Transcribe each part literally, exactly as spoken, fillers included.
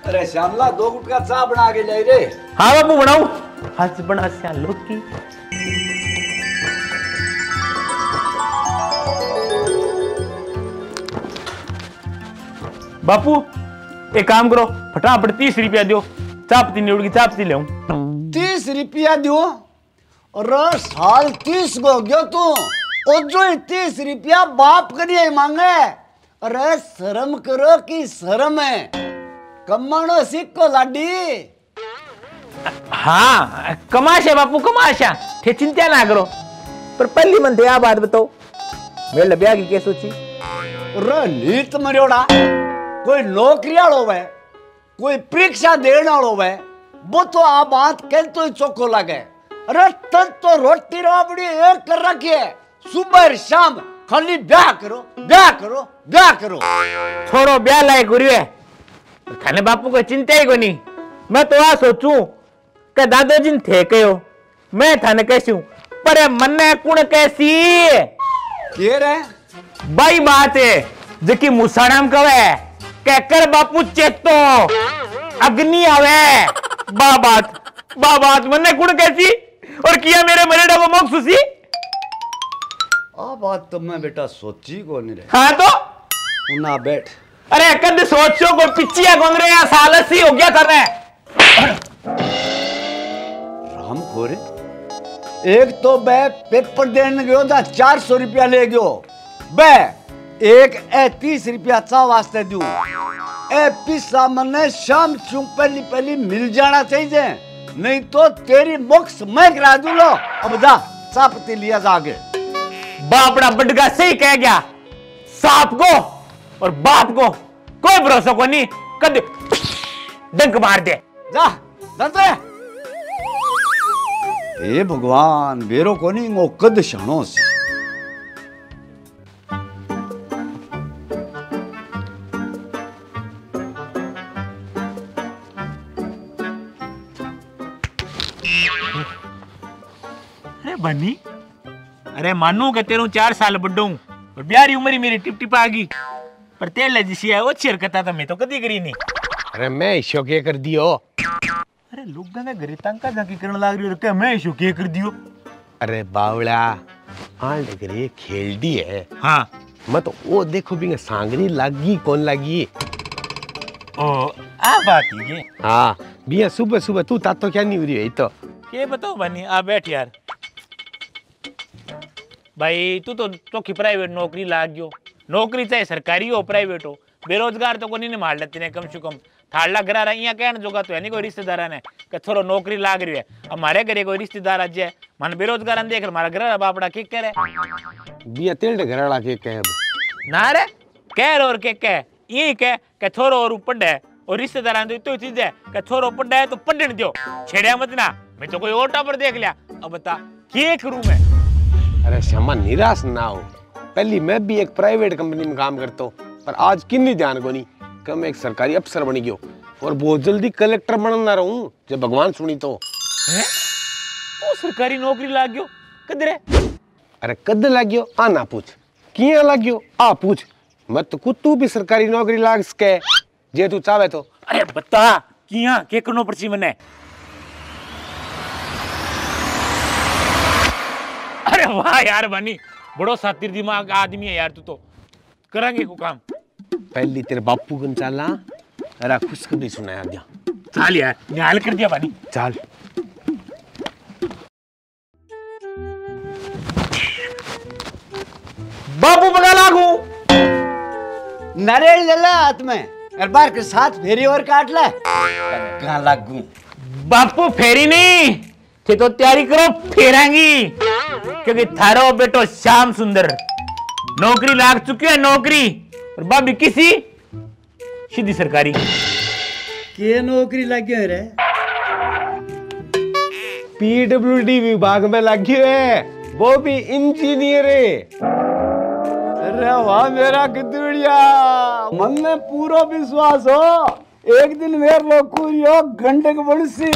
अरे श्यामला दो गुटका चाय बना के ले रे। हाँ बापू बनाऊ। हंस बना श्याम की। बापू एक काम करो, फटाफट तीस रुपया दो, चापती नहीं उड़गी चापती ले। तीस रुपया दो और साल तीस गो गयो तू और जो तीस रुपया बाप करिए मांगे। अरे शर्म करो कि शर्म है, कमानो सीखो लाडी। हाँ कमाशा बापू कमाशा, थे चिंता ना करो। पर पहली मन दे आ बात बताओ, मेरे लबिया की क्या सोची? अरे नीत मरियोड़ा, कोई नौकरी वालो है, कोई परीक्षा देने वालो है, वो तो आ बात कह तो ही चोखो लगे। अरे तब तो रोटी राबड़ी एक कर रखी है, सुबह शाम खाली ब्याह करो ब्याह करो ब्याह करो। छोड़ो ब्याह लायक गुरु है, थाने बापू को चिंता ही को नहीं। मैं तो आ सोचूं कि दादाजी ने थे कहो, मैं थाने कैसी हूं, पर मन कुण कैसी ये रे भाई बात है जकी मुसाणाम कवे कहकर बापू चेतो अग्नि आवे बा बात बा बात मन्ने कुण कैसी और किया मेरे मरेडा वो मोक सुसी। आ बात तो मैं बेटा सोची को नहीं रे। हाँ तो ना बैठ। अरे कद सोचो को पिचिया गोंगरे या सालसी हो गया कर रहे राम खोरे, एक तो बे पेपर देने गयो था चार सौ रुपया ले गयो बे, एक ए तीस रुपया चा वास्ते दू ए पिसा मने शाम चुं पहली पहली मिल जाना चाहिए, नहीं तो तेरी मुक्स मैं करा दूं। लो अब जा चा पत्ती लिया जागे। बापड़ा बडगा सही कह गया, सांप को और बाप को कोई भरोसा को नहीं, कद डंक मार दे जा दे। हे भगवान बेरो को नहीं वो कद शानो से। अरे बनी, अरे मानू के तेरू चार साल बड्डो हूं और ब्यारी उम्र मेरी टिप टिप आ गई, पर तेल जिसी है वो चेर करता था मैं तो कदी करी नहीं। अरे मैं इशो के कर दियो। अरे लोग ने घरे तंका जाकी करने लाग रही और मैं इशो के कर दियो। अरे बावड़ा आल डगरे खेल दी है। हाँ मैं तो वो देखो भी सांगरी लागी कौन लागी। ओ आ बात ये। हाँ बिया सुबह सुबह तू ता तो क्या नहीं हो रही है तो के बताओ बनी। आ बैठ यार भाई, तू तो चौकी प्राइवेट नौकरी लाग गयो, नौकरी चाहे सरकारी हो प्राइवेट हो, बेरोजगार तो कोनी ने मार लेते ने कम से कम। थाड़ला घरा रहा यहाँ कहने जोगा तो है नहीं कोई रिश्तेदार ने कि थोड़ा नौकरी लाग रही है। हमारे घरे कोई रिश्तेदार आज है मन बेरोजगार देख हमारा घर बापड़ा के कह रहे बिया तेल घरड़ा के कह ना रे कह और के कह यही कह के थोड़ा और पढ़ है और रिश्तेदार तो इतो चीज है कि थोड़ा पढ़ है तो पढ़ने दो, छेड़िया मत ना। मैं तो कोई और टापर देख लिया, अब बता क्या करूं मैं। अरे श्यामा निराश ना हो, पहली मैं भी एक प्राइवेट कंपनी में काम करता हूँ, पर आज किन्नी ध्यान को नहीं कि मैं एक सरकारी अफसर बन गयो और बहुत जल्दी कलेक्टर बनना रहूं जब भगवान सुनी तो। है? तो सरकारी नौकरी लाग गयो कदरे? अरे कद लाग गयो आ ना पूछ, किया लाग गयो आ पूछ। मत तो कुछ तू भी सरकारी नौकरी लाग सके जे तू चाहे तो। अरे बता किया के करनो पड़सी मने। अरे वाह यार बनी, बड़ो सातिर दिमाग आदमी है यार तू तो, करेंगे को काम। पहली तेरे बापू को चला, अरे खुशखबरी सुनाया दिया। चल यार निहाल कर दिया बनी। चल बापू बगा लागू नारियल ले ले हाथ में, एक बार के साथ फेरी और काट ले। कहाँ लागू बापू फेरी नहीं थे तो तैयारी करो फेरांगी, क्योंकि थारो बेटो श्याम सुंदर नौकरी लाग चुकी है नौकरी, और बाबी किसी सीधी सरकारी। के नौकरी लगी रे? पीडब्ल्यूडी विभाग में लगी है, वो भी इंजीनियर है। अरे वाह मेरा गिद्दड़िया, मन में पूरा विश्वास हो एक दिन मेरे लोकुरियो गंडक बड़सी।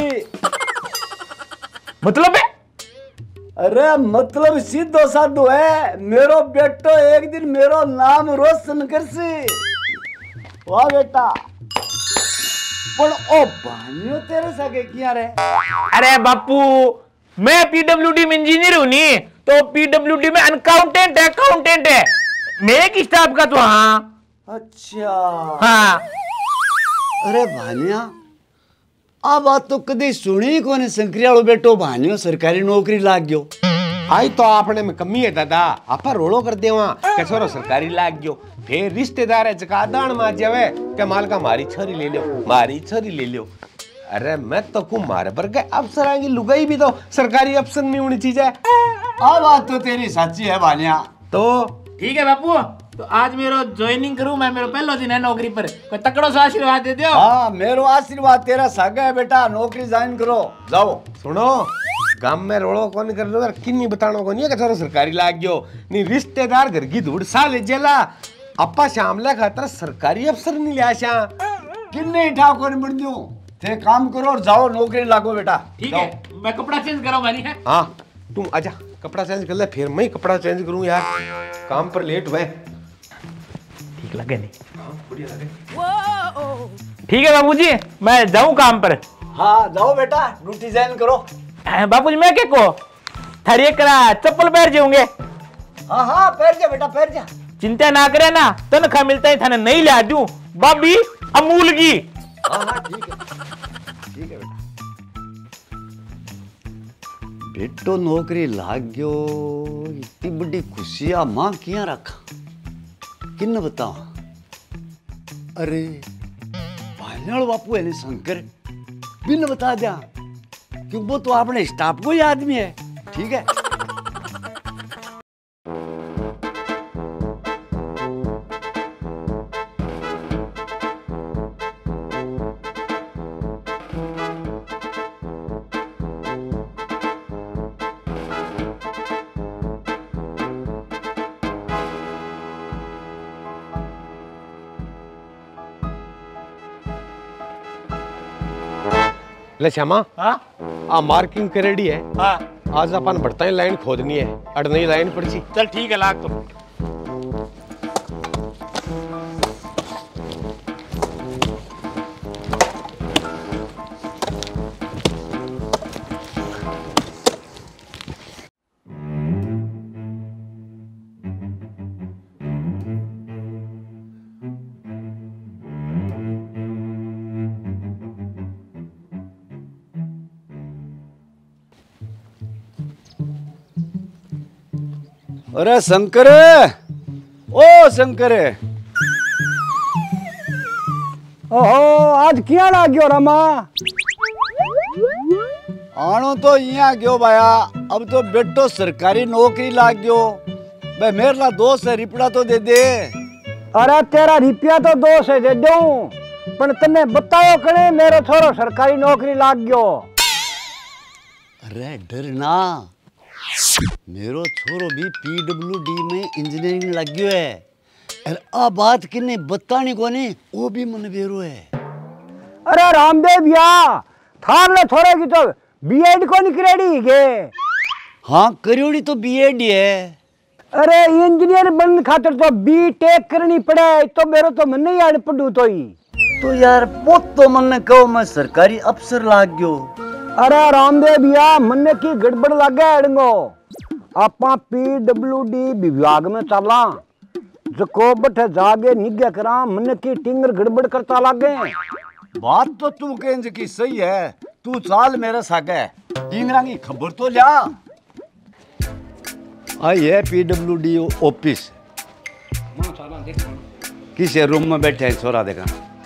मतलब है? अरे मतलब सीधो साधो है, मेरो बेटो एक दिन मेरो नाम रोशन करसी। वाह बेटा पर ओ भानियो तेरे सगे किया रे? अरे बापू मैं पीडब्ल्यूडी में इंजीनियर हूं नी, तो पीडब्ल्यूडी में अकाउंटेंट है, अकाउंटेंट है मेरे की स्टाफ का तो। हाँ अच्छा हाँ। अरे भानिया आ बात तो कदी सुनी कोने, शंकरियालो बेटो भानियो सरकारी नौकरी लाग गयो। आई तो आपने में कमी है दादा, आपा रोड़ो कर देवा के छोरो सरकारी लाग गयो, फिर रिश्तेदार है चका दान मार जावे के मालका मारी छोरी ले लो, मारी छोरी ले लो। अरे मैं तो कु मारे पर के अफसर आएंगी, लुगाई भी तो सरकारी अफसर नहीं होनी चीज है। आ बात तो तेरी सच्ची है भानिया। तो ठीक है बापू, तो आज मेरो ज्वाइनिंग करूं मैं, मेरो पहलो दिन है नौकरी पर, कोई तकड़ो सा आशीर्वाद दे दियो। हाँ मेरो आशीर्वाद तेरा सागा है बेटा, नौकरी ज्वाइन करो जाओ। सुनो गांव में रोड़ो कौन कर लो यार, किन्नी बतानो को नहीं है कि छोरो सरकारी लाग गयो, नहीं रिश्तेदार घर की धूड़ सा ले जेला, अपा शामला खातर सरकारी अफसर नहीं लिया शा किन्ने ठाकुर बन दियो, थे काम करो और जाओ नौकरी लागो बेटा। ठीक है मैं कपड़ा चेंज करो भानी है। हाँ तुम आजा कपड़ा चेंज कर ले, फिर मैं कपड़ा चेंज करूं यार, काम पर लेट हुए। ठीक लगे नहीं? हाँ बढ़िया लगे। ठीक है बाबूजी मैं जाऊं काम पर। हाँ जाओ बेटा ड्यूटी ज्वाइन करो। बाबूजी मैं क्या को थारी एक चप्पल पहन जाऊंगे। हाँ हाँ पहन जा बेटा पहन जा, चिंता ना करे ना, तनख्वाह मिलता ही थाने नहीं ला दूं बाबी अमूल की। हाँ हाँ ठीक है ठीक है बेटा। बेटो नौकरी लाग गयो, इतनी बड़ी खुशियां मां किया रखा किन्न बताओ। अरे भालनाल बापू है शंकर बिन बता दिया, क्योंकि वो तो अपने स्टाफ को ही आदमी है। ठीक है ले श्यामा हाँ आ मार्किंग करेडी है, हाँ आज अपन बढ़ता ही लाइन खोदनी है, अड़ नई लाइन पड़ची। चल ठीक है लाग तो। अरे शंकर ओ शंकर, ओहो आज क्या लाग गयो रमा? आनो तो यहाँ गयो भाया, अब तो बेटो सरकारी नौकरी लाग गयो। भाई मेरे ला दोस्त है रिपड़ा तो दे दे। अरे तेरा रिपिया तो दो से दे दूं, पर तने बताओ कने मेरो छोरो सरकारी नौकरी लाग गयो। अरे डर ना, मेरो छोरो भी पीडब्ल्यूडी में इंजीनियरिंग लग गयो है। अरे आ बात किन्ने बतानी कोनी, वो भी मन बेरो है। अरे रामदेव या थार ले छोरे की तो बीएड को निकरेडी गे। हाँ करियोड़ी तो बीएड ही है। अरे इंजीनियर बनने खातिर तो बीटेक करनी पड़े, तो मेरो तो मन नहीं आड़ पड़ू तो ही। तो यार बहुत तो मन ने कहो मैं सरकारी अफसर लाग गयो। अरे रामदेव भैया मन की गड़बड़ लागे अड़ंगो, आपा पीडब्ल्यूडी विभाग में चला, जको बठे जागे निगे करा, मन की टिंगर गड़बड़ करता लागे। बात तो तू केंज की सही है, तू चाल मेरे सागे टिंगरा की खबर तो लिया। आई है पीडब्ल्यूडी ऑफिस, किस रूम में बैठे हैं छोरा देखा।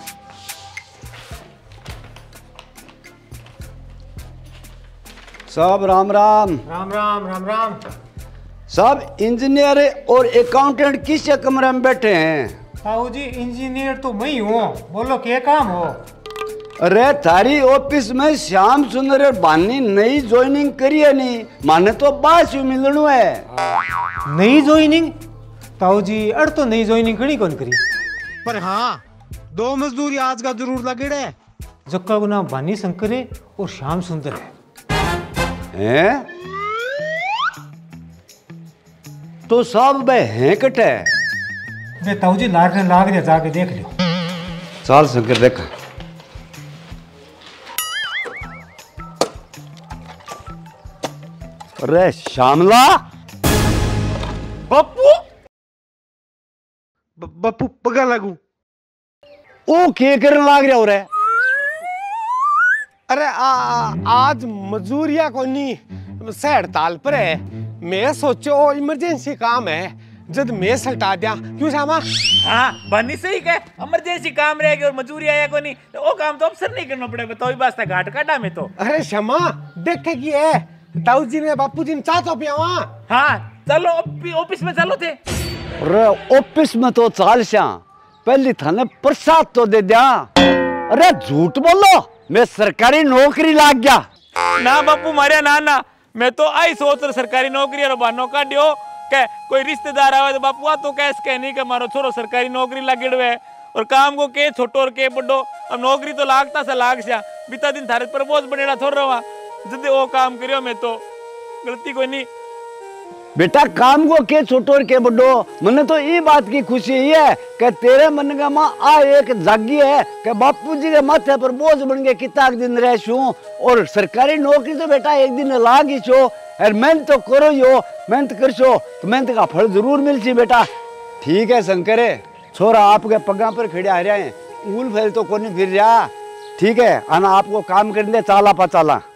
सब राम राम राम राम राम राम। सब इंजीनियर और अकाउंटेंट किस कमरे में बैठे हैं? ताऊ जी इंजीनियर तो मैं ही हूँ, बोलो क्या काम हो? अरे थारी ऑफिस में श्याम सुंदर और बानी नई ज्वाइनिंग करी है, नहीं माने तो बास मिलनु है। नई ज्वाइनिंग? ताऊ जी अड़ तो नई ज्वाइनिंग करी कौन करी, पर हाँ दो मजदूर आज का जरूर लगेड़े, जक्का को नाम भानी शंकर है और श्याम सुंदर है। हैं? तो सब बे हैं कटे। वे ताऊ जी लाग लाग रहे, जाके देख लो। चल शंकर देखा। अरे श्यामला बापू बापू पगा लागू ओ के करने लाग रहा हो रे? अरे आ, आज मजूरिया को नहीं से हड़ताल पर है। मैं सोचो इमरजेंसी काम है जब मैं हटा दिया क्यों श्यामा? हाँ बनी सही कहे इमरजेंसी काम रहेगी और मजूरी आया को नहीं तो वो काम तो अफसर नहीं करना पड़ेगा तो वास्ते घाट काटा में तो। अरे श्यामा देखे की है ताऊ जी ने बापू जी ने चाह तो पिया वहाँ। हाँ चलो ऑफिस में चलो थे। अरे ऑफिस में तो चाल श्या पहली थाने प्रसाद तो दे दिया। अरे झूठ बोलो मैं सरकारी नौकरी लाग गया ना बापू मारे ना ना मैं तो आई सोच रहा सरकारी नौकरी और बानो का दियो के कोई रिश्तेदार आवे तो बापू आ तो कैस कह नहीं के मारो छोरो सरकारी नौकरी लागे हुए और काम को के छोटो और के बड़ो अब नौकरी तो लागता सा लाग सा बीता दिन थारे पर बोझ बनेड़ा थोड़ रहा जब वो काम करियो मैं तो गलती कोई नहीं। बेटा काम को के छोटो और के बड़ो मने तो ये बात की खुशी है कि तेरे मन का माँ आ एक जागी है कि बापू जी के माथे पर बोझ बन के कितना दिन रह छू और सरकारी नौकरी तो बेटा एक दिन लाग ही छो और मेहनत तो करो यो मेहनत कर छो तो मेहनत का फल जरूर मिल सी बेटा। ठीक है शंकर छोरा आपके पगा पर खड़े आ रहे हैं ऊल फैल तो कोनी फिर रहा। ठीक है आना आपको काम करने चाला पा चाला।